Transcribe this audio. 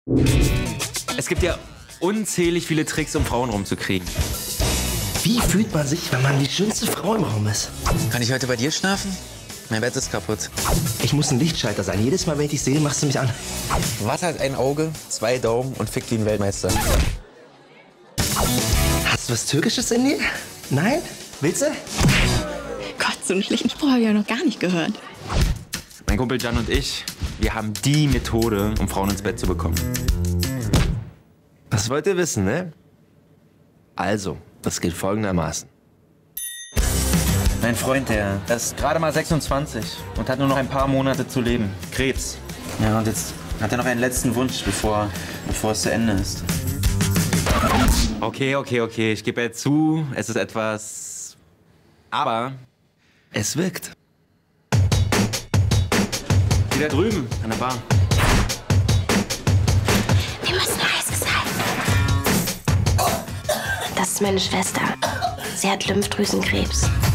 Es gibt ja unzählig viele Tricks, um Frauen rumzukriegen. Wie fühlt man sich, wenn man die schönste Frau im Raum ist? Kann ich heute bei dir schlafen? Mein Bett ist kaputt. Ich muss ein Lichtschalter sein. Jedes Mal, wenn ich dich sehe, machst du mich an. Was hat ein Auge, 2 Daumen und fickt wie ein Weltmeister? Hast du was Türkisches in dir? Nein? Willst du? Gott, so einen schlechten Spruch habe ich ja noch gar nicht gehört. Mein Kumpel Jan und ich, wir haben die Methode, um Frauen ins Bett zu bekommen. Das wollt ihr wissen, ne? Also, das geht folgendermaßen. Mein Freund, der ist gerade mal 26 und hat nur noch ein paar Monate zu leben. Krebs. Ja, und jetzt hat er noch einen letzten Wunsch, bevor es zu Ende ist. Okay. Ich gebe jetzt zu, es ist etwas... Aber Es wirkt. die da drüben an der Bar. Wir müssen heiß sein. Das ist meine Schwester. Sie hat Lymphdrüsenkrebs.